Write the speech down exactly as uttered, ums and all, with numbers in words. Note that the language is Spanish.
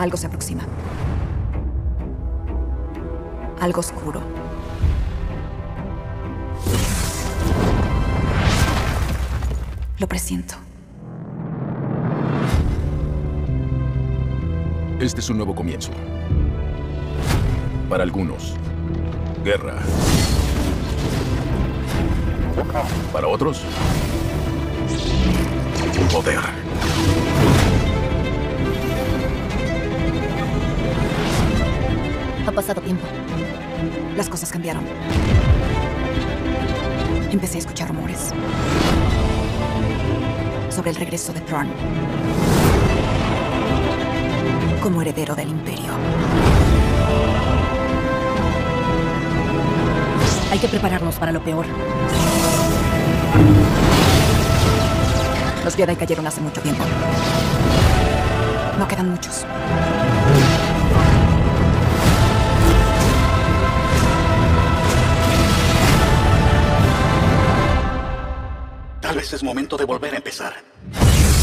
Algo se aproxima. Algo oscuro. Lo presiento. Este es un nuevo comienzo. Para algunos, guerra. Para otros, poder. Ha pasado tiempo. Las cosas cambiaron. Empecé a escuchar rumores sobre el regreso de Thrawn como heredero del Imperio. Hay que prepararnos para lo peor. Los Jedi cayeron hace mucho tiempo. No quedan muchos. Tal vez es momento de volver a empezar.